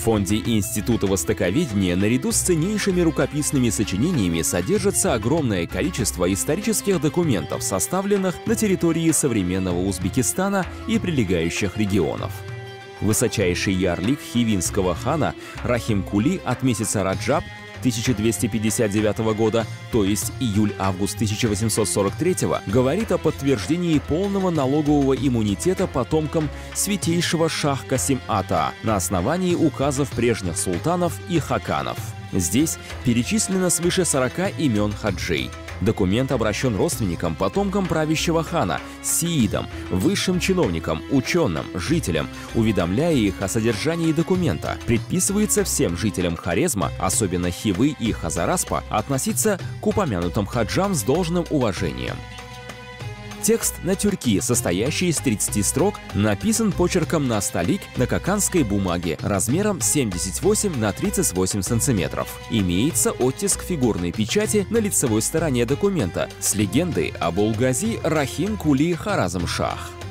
фонде Института востоковедения наряду с ценнейшими рукописными сочинениями содержится огромное количество исторических документов, составленных на территории современного Узбекистана и прилегающих регионов. Высочайший ярлик хивинского хана Рахим-Кули от месяца Раджаб 1259 года, то есть июль-август 1843, говорит о подтверждении полного налогового иммунитета потомкам святейшего шах Касим-Ата на основании указов прежних султанов и хаканов. Здесь перечислено свыше 40 имен хаджей. Документ обращен родственникам, потомкам правящего хана, сиидам, высшим чиновникам, ученым, жителям, уведомляя их о содержании документа. Предписывается всем жителям Хорезма, особенно Хивы и Хазараспа, относиться к упомянутым хаджам с должным уважением. Текст на тюрки, состоящий из 30 строк, написан почерком на столик на коканской бумаге размером 78 на 38 сантиметров. Имеется оттиск фигурной печати на лицевой стороне документа с легендой об Улгази Рахим-Кули Харазм-Шах.